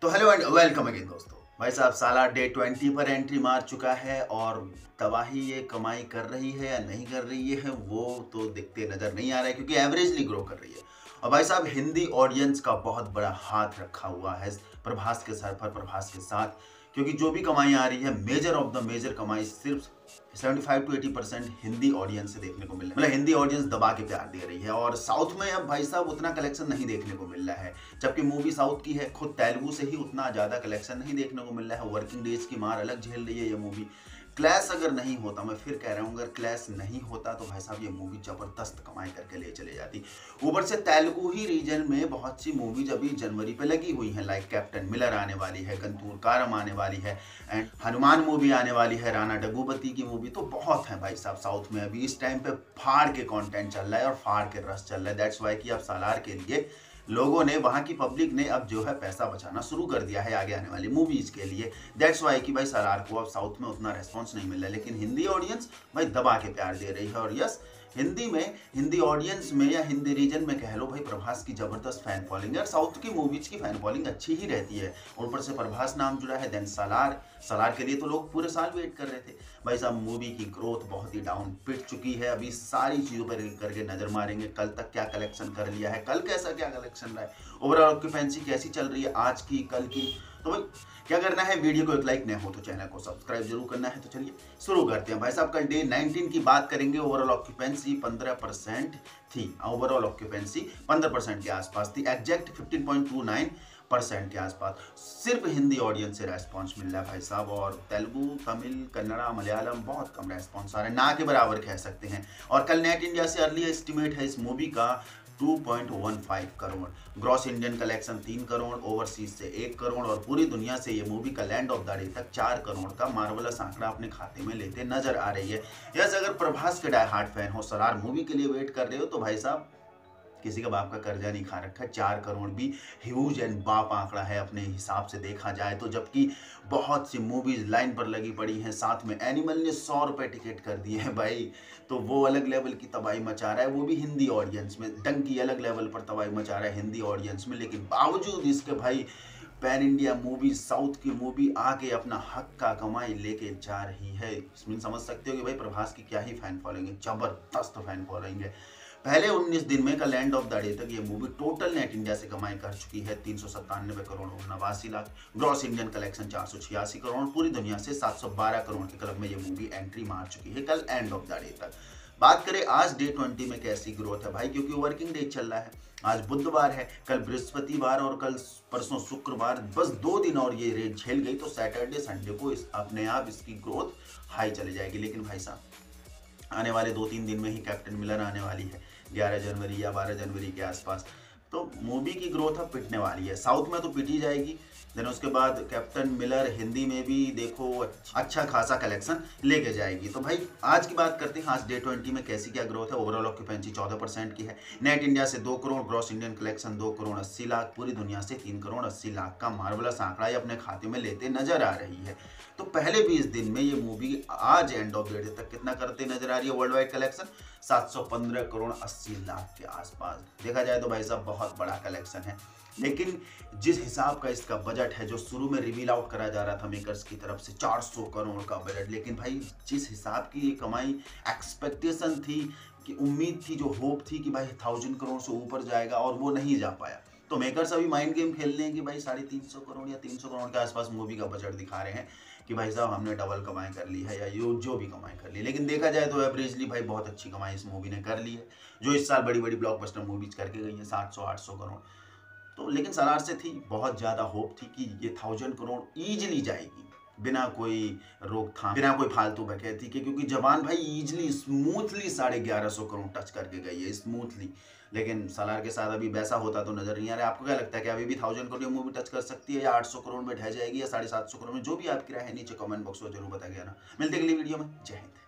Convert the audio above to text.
तो hello and welcome again दोस्तों। भाई साहब सालार डे 20 पर एंट्री मार चुका है और तबाही ये कमाई कर रही है या नहीं कर रही है वो तो दिखते नजर नहीं आ रहा है, क्योंकि एवरेजली ग्रो कर रही है। और भाई साहब हिंदी ऑडियंस का बहुत बड़ा हाथ रखा हुआ है प्रभास के सर पर, प्रभास के साथ, क्योंकि जो भी कमाई आ रही है मेजर ऑफ द मेजर कमाई सिर्फ 75 to 80% हिंदी ऑडियंस से देखने को मिल रहा है। मतलब हिंदी ऑडियंस दबा के प्यार दे रही है और साउथ में अब भाई साहब उतना कलेक्शन नहीं देखने को मिल रहा है, जबकि मूवी साउथ की है, खुद तेलुगु से ही उतना ज्यादा कलेक्शन नहीं देखने को मिल रहा है। वर्किंग डेज की मार अलग झेल रही है ये मूवी। क्लैश अगर नहीं होता, मैं फिर कह रहा हूँ, अगर क्लैश नहीं होता तो भाई साहब ये मूवी जबरदस्त कमाई करके ले चले जाती। ऊपर से तेलुगु ही रीजन में बहुत सी मूवीज अभी जनवरी पे लगी हुई हैं, लाइक कैप्टन मिलर आने वाली है, गंतूर कारम आने वाली है, एंड हनुमान मूवी आने वाली है, राणा डगुपति की मूवी, तो बहुत है भाई साहब साउथ में अभी इस टाइम पे फाड़ के कंटेंट चल रहा है और फाड़ के रस चल रहा है। दैट्स वाई कि अब सालार के लिए लोगों ने, वहां की पब्लिक ने अब जो है पैसा बचाना शुरू कर दिया है आगे आने वाली मूवीज के लिए। दैट्स वाई कि भाई सालार को अब साउथ में उतना रेस्पॉन्स नहीं मिल रहा है, लेकिन हिंदी ऑडियंस भाई दबा के प्यार दे रही है। और यस, हिंदी में, हिंदी ऑडियंस में या हिंदी रीजन में कह लो भाई, प्रभास की जबरदस्त फैन फॉलोइंग है और साउथ की मूवीज की फैन फॉलोइंग अच्छी ही रहती है। और ऊपर से प्रभास नाम जुड़ा है, देन सालार, सालार के लिए तो लोग पूरे साल वेट कर रहे थे। भाई साहब मूवी की ग्रोथ बहुत ही डाउन पिट चुकी है। अभी सारी चीजों पर करके नजर मारेंगे, कल तक क्या कलेक्शन कर लिया है, कल कैसा क्या कलेक्शन रहा है, ओवरऑल ऑक्यूपेंसी कैसी चल रही है आज की कल की। तो भाई क्या करना है, वीडियो को एक लाइक, नया हो तो चैनल को सब्सक्राइब जरूर करना है। तो चलिए शुरू करते हैं। भाई साहब कल डे 19 की बात करेंगे। ओवरऑल ऑक्यूपेंसी 15% थी, ओवरऑल ऑक्यूपेंसी 15% के आसपास थी, एग्जैक्ट 15.29% के आसपास। सिर्फ हिंदी ऑडियंस से रेस्पॉन्स मिल रहा है भाई साहब, और तेलुगु, तमिल, कन्नड़ा, मलयालम बहुत कम रेस्पॉन्स आ रहा है, ना के बराबर कह सकते हैं। और कल नेट इंडिया से अर्ली एस्टिमेट है इस मूवी का 2.15 crore, gross Indian collection 3 crore, overseas से 1 करोड़, और पूरी दुनिया से ये मूवी का लैंड ऑफ द डे तक 4 करोड़ का मार्वलस आंकड़ा अपने खाते में लेते नजर आ रही है। यस, अगर प्रभास के डाई हार्ट फैन हो, सलार मूवी के लिए वेट कर रहे हो, तो भाई साहब किसी का बाप का कर्जा नहीं खा रखा है। 4 करोड़ भी ह्यूज एंड बाप आंकड़ा है अपने हिसाब से देखा जाए तो, जबकि बहुत सी मूवीज लाइन पर लगी पड़ी हैं। साथ में एनिमल ने 100 रुपए टिकट कर दिए हैं भाई, तो वो अलग लेवल की तबाही मचा रहा है, वो भी हिंदी ऑडियंस में। डंकी अलग लेवल पर तबाही मचा रहा है हिंदी ऑडियंस में, लेकिन बावजूद इसके भाई पैन इंडिया मूवी, साउथ की मूवी आके अपना हक का कमाई लेके जा रही है। इसमें समझ सकते हो कि भाई प्रभास की क्या ही फैन फॉलोइंग है, जबरदस्त फैन फॉलोइंग है। पहले 19 दिन में का लैंड ऑफ द डे तक ये मूवी टोटल नेट इंडिया से कमाई कर चुकी है 397 crore 89 lakh, gross Indian collection 486 crore, पूरी दुनिया से 712 करोड़ के क्लब में ये मूवी एंट्री मार चुकी है कल एंड ऑफ द डे तक। बात करें आज डे 20 में कैसी ग्रोथ है भाई, क्योंकि वर्किंग डे चल रहा है। आज बुधवार है, कल बृहस्पतिवार और कल परसों शुक्रवार, बस 2 दिन और ये रेट झेल गई तो सैटरडे संडे को अपने आप इसकी ग्रोथ हाई चली जाएगी। लेकिन भाई साहब आने वाले 2-3 दिन में ही कैप्टन मिलर आने वाली है, 11 जनवरी या 12 जनवरी के आसपास, तो मूवी की ग्रोथ अब पिटने वाली है। साउथ में तो पिट ही जाएगी, देन उसके बाद कैप्टन मिलर हिंदी में भी देखो अच्छा खासा कलेक्शन लेके जाएगी। तो भाई आज की बात करते हैं, आज डे 20 में कैसी क्या ग्रोथ है। ओवरऑल ऑक्यूपेंसी 14% की है, नेट इंडिया से 2 crore, gross Indian collection 2 crore 80 lakh, पूरी दुनिया से 3 करोड़ 80 लाख का मार्वलस आंकड़ा ये अपने खाते में लेते नजर आ रही है। तो पहले 20 दिन में ये मूवी आज एंड ऑफ द डे तक कितना करते नजर आ रही है, worldwide collection 715 crore 80 lakh के आसपास। देखा जाए तो भाई साहब बहुत बड़ा कलेक्शन है, लेकिन जिस हिसाब का इसका बजट है, जो शुरू में रिवील आउट करा जा रहा था मेकर्स की तरफ से 400 करोड़ का बजट, लेकिन भाई जिस हिसाब की ये कमाई एक्सपेक्टेशन थी, कि उम्मीद थी, जो होप थी कि भाई 1000 करोड़ से ऊपर जाएगा, और वो नहीं जा पाया। तो मेकर्स अभी माइंड गेम खेल रहे हैं कि भाई 350 करोड़ या 300 करोड़ के आसपास मूवी का बजट दिखा रहे हैं कि भाई साहब हमने डबल कमाई कर ली है, या जो भी कमाई कर ली। लेकिन देखा जाए तो एवरेजली भाई बहुत अच्छी कमाई इस मूवी ने कर ली है, जो इस साल बड़ी बड़ी ब्लॉकबस्टर मूवीज करके गई है, 700-800 करोड़। तो लेकिन सलार से थी, बहुत ज़्यादा होप थी कि ये 1000 करोड़ ईजिली जाएगी, बिना कोई रोकथाम, बिना कोई फालतू बकैती के, क्योंकि जवान भाई ईजिली स्मूथली 1150 करोड़ टच करके गई है, स्मूथली। लेकिन सलार के साथ अभी वैसा होता तो नजर नहीं आ रहा है। आपको क्या लगता है कि अभी भी 1000 करोड़ मूवी टच कर सकती है, या 800 करोड़ में ढह जाएगी, या 750 करोड़ में? जो भी आपकी राय है नीचे कमेंट बॉक्स में जरूर बताइए ना। मिलते अगली वीडियो में, जय हिंद।